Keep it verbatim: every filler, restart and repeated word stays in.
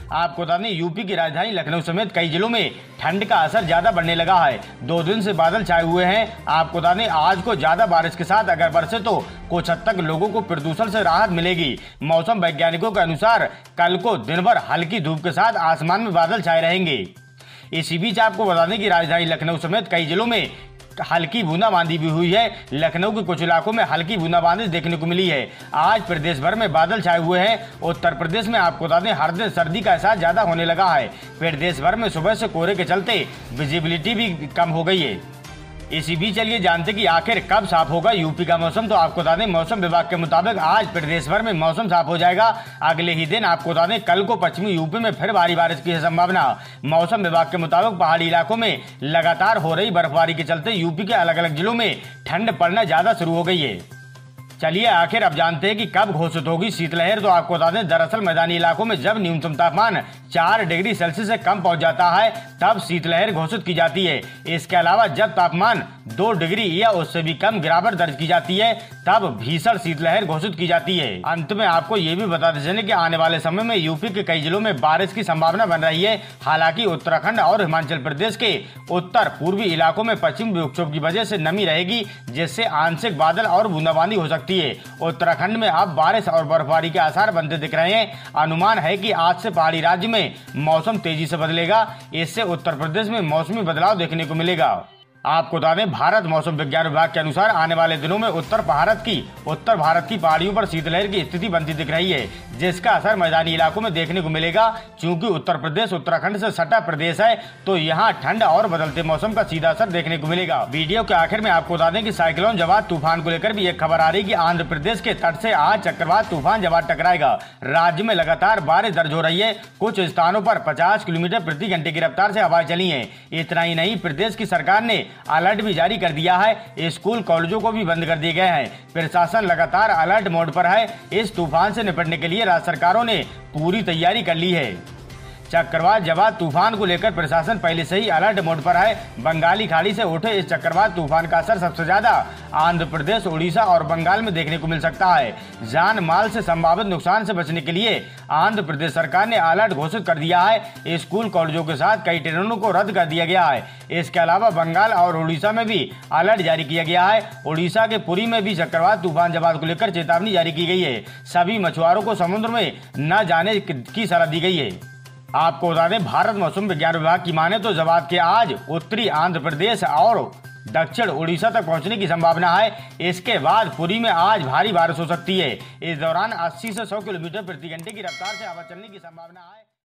आपको बता दें यूपी की राजधानी लखनऊ समेत कई जिलों में ठंड का असर ज्यादा बढ़ने लगा है। दो दिन से बादल छाए हुए हैं। आपको बता दें आज को ज्यादा बारिश के साथ अगर बरसे तो कुछ हद तक लोगों को प्रदूषण से राहत मिलेगी। मौसम वैज्ञानिकों के अनुसार कल को दिन भर हल्की धूप के साथ आसमान में बादल छाए रहेंगे। इसी बीच आपको बता दें कि राजधानी लखनऊ समेत कई जिलों में हल्की बूंदाबांदी भी हुई है। लखनऊ के कुछ इलाकों में हल्की बूंदाबांदी देखने को मिली है। आज प्रदेश भर में बादल छाए हुए हैं। उत्तर प्रदेश में आपको बता दें हर दिन सर्दी का एहसास ज्यादा होने लगा है। प्रदेश भर में सुबह से कोहरे के चलते विजिबिलिटी भी कम हो गई है। इसी बीच चलिए जानते कि आखिर कब साफ होगा यूपी का मौसम। तो आपको बता दें मौसम विभाग के मुताबिक आज प्रदेश भर में मौसम साफ हो जाएगा। अगले ही दिन आपको बता दें कल को पश्चिमी यूपी में फिर भारी बारिश की है संभावना। मौसम विभाग के मुताबिक पहाड़ी इलाकों में लगातार हो रही बर्फबारी के चलते यूपी के अलग अलग जिलों में ठंड पड़ना ज्यादा शुरू हो गई है। चलिए आखिर अब जानते हैं कि कब घोषित होगी शीतलहर। तो आपको बता दें दरअसल मैदानी इलाकों में जब न्यूनतम तापमान चार डिग्री सेल्सियस से कम पहुंच जाता है तब शीतलहर घोषित की जाती है। इसके अलावा जब तापमान दो डिग्री या उससे भी कम गिरावट दर्ज की जाती है तब भीषण शीतलहर घोषित की जाती है। अंत में आपको ये भी बताते चलें कि आने वाले समय में यूपी के कई जिलों में बारिश की संभावना बन रही है। हालांकि उत्तराखंड और हिमाचल प्रदेश के उत्तर पूर्वी इलाकों में पश्चिमी विक्षोभ की वजह से नमी रहेगी, जिससे आंशिक बादल और बूंदाबांदी हो सकती है। उत्तराखंड में अब बारिश और बर्फबारी के आसार बनते दिख रहे हैं। अनुमान है कि आज से पहाड़ी राज्य में मौसम तेजी से बदलेगा। इससे उत्तर प्रदेश में मौसमी बदलाव देखने को मिलेगा। आपको बता दें भारत मौसम विज्ञान विभाग के अनुसार आने वाले दिनों में उत्तर भारत की उत्तर भारत की पहाड़ियों पर शीतलहर की स्थिति बनती दिख रही है, जिसका असर मैदानी इलाकों में देखने को मिलेगा। चूंकि उत्तर प्रदेश उत्तराखंड से सटा प्रदेश है तो यहाँ ठंड और बदलते मौसम का सीधा असर देखने को मिलेगा। वीडियो के आखिर में आपको बता दें कि साइक्लोन जवाद तूफान को लेकर भी एक खबर आ रही है कि आंध्र प्रदेश के तट से आज चक्रवात तूफान जवाद टकराएगा। राज्य में लगातार बारिश दर्ज हो रही है। कुछ स्थानों पर पचास किलोमीटर प्रति घंटे की रफ्तार से हवाएं चली है। इतना ही नहीं, प्रदेश की सरकार ने अलर्ट भी जारी कर दिया है। स्कूल कॉलेजों को भी बंद कर दिए गए हैं। प्रशासन लगातार अलर्ट मोड पर है। इस तूफान से निपटने के लिए राज्य सरकारों ने पूरी तैयारी कर ली है। चक्रवात जवाद तूफान को लेकर प्रशासन पहले से ही अलर्ट मोड पर है। बंगाली खाड़ी से उठे इस चक्रवात तूफान का असर सबसे ज्यादा आंध्र प्रदेश, उड़ीसा और बंगाल में देखने को मिल सकता है। जान माल से संभावित नुकसान से बचने के लिए आंध्र प्रदेश सरकार ने अलर्ट घोषित कर दिया है। स्कूल कॉलेजों के साथ कई ट्रेनों को रद्द कर दिया गया है। इसके अलावा बंगाल और उड़ीसा में भी अलर्ट जारी किया गया है। उड़ीसा के पुरी में भी चक्रवात तूफान जवाद को लेकर चेतावनी जारी की गई है। सभी मछुआरों को समुद्र में न जाने की सलाह दी गई है। आपको बता दें भारत मौसम विज्ञान विभाग की माने तो जवाद के आज उत्तरी आंध्र प्रदेश और दक्षिण उड़ीसा तक पहुंचने की संभावना है। इसके बाद पुरी में आज भारी बारिश हो सकती है। इस दौरान अस्सी से सौ किलोमीटर प्रति घंटे की रफ्तार से हवा चलने की संभावना है।